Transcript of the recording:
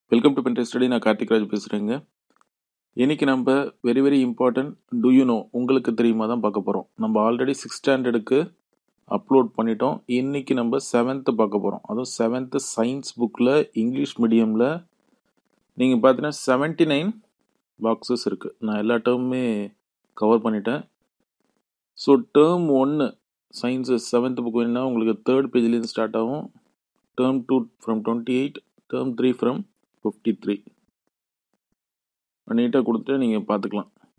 Welcome to PendriveStudy. நான் கார்த்திக் ராஜ் பேசுகிறேங்க. இன்றைக்கி நம்ம very important do you know உங்களுக்கு தெரியுமா தான் பார்க்க போகிறோம். நம்ம ஆல்ரெடி 6th ஸ்டாண்டர்டுக்கு அப்லோட் பண்ணிட்டோம். இன்றைக்கி நம்ம 7th பார்க்க போகிறோம். அதுவும் 7th சயின்ஸ் புக்கில் இங்கிலீஷ் மீடியமில் நீங்கள் பார்த்தீங்கன்னா 79 பாக்ஸஸ் இருக்குது. நான் எல்லா டேர்முமே கவர் பண்ணிட்டேன். So term 1 science 7th book வேணுன்னா உங்களுக்கு 3rd பேஜ்லேருந்து ஸ்டார்ட் ஆகும். டேர்ம் 2 ஃப்ரம் 28, டேர்ம் 3 ஃப்ரம் 53 நீட்டாக கொடுத்துட்டு நீங்கள் பார்த்துக்கலாம்.